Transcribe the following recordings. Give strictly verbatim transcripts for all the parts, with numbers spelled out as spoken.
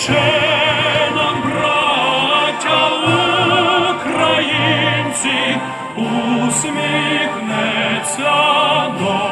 ще нам, браття українці, усміхнеться доля.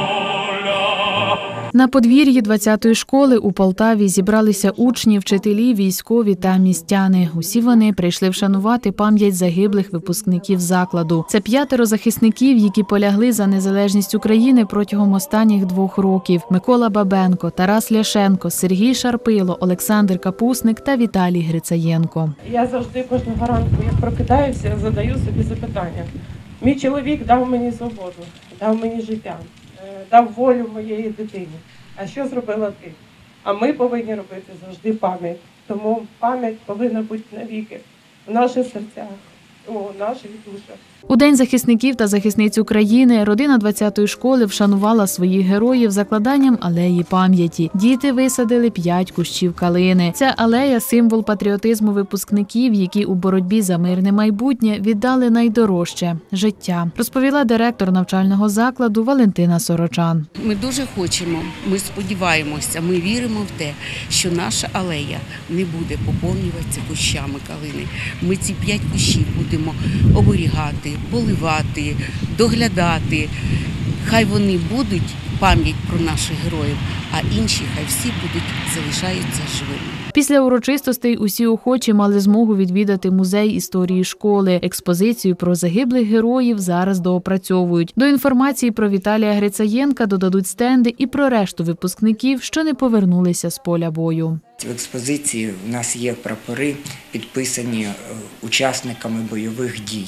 На подвір'ї двадцятої школи у Полтаві зібралися учні, вчителі, військові та містяни. Усі вони прийшли вшанувати пам'ять загиблих випускників закладу. Це п'ятеро захисників, які полягли за незалежність України протягом останніх двох років. Микола Бабенко, Тарас Ляшенко, Сергій Шарпило, Олександр Капусник та Віталій Грицаєнко. Я завжди кожного ранку, як прокидаюся, задаю собі запитання. Мій чоловік дав мені свободу, дав мені життя, дав волю моєї дитині. А що зробила ти? А ми повинні робити завжди пам'ять. Тому пам'ять повинна бути навіки в наших серцях, у наших душах. У День захисників та захисниць України родина двадцятої школи вшанувала своїх героїв закладанням алеї пам'яті. Діти висадили п'ять кущів калини. Ця алея – символ патріотизму випускників, які у боротьбі за мирне майбутнє віддали найдорожче – життя, розповіла директор навчального закладу Валентина Сорочан. Ми дуже хочемо, ми сподіваємося, ми віримо в те, що наша алея не буде поповнюватися кущами калини. Ми ці п'ять кущів будемо оберігати, поливати, доглядати. Хай вони будуть пам'ять про наших героїв, а інші хай всі будуть залишаються живими. Після урочистостей усі охочі мали змогу відвідати музей історії школи. Експозицію про загиблих героїв зараз доопрацьовують. До інформації про Віталія Грицаєнка додадуть стенди і про решту випускників, що не повернулися з поля бою. В експозиції у нас є прапори, підписані учасниками бойових дій,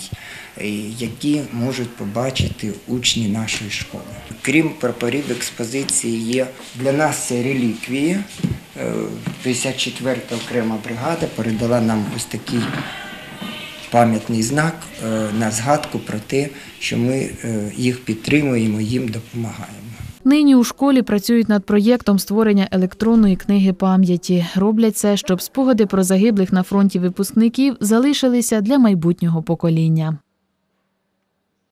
які можуть побачити учні нашої школи. Крім прапорів, в експозиції є для нас це реліквії. п'ятдесят четверта окрема бригада передала нам ось такий пам'ятний знак на згадку про те, що ми їх підтримуємо, їм допомагаємо. Нині у школі працюють над проєктом створення електронної книги пам'яті. Роблять це, щоб спогади про загиблих на фронті випускників залишилися для майбутнього покоління.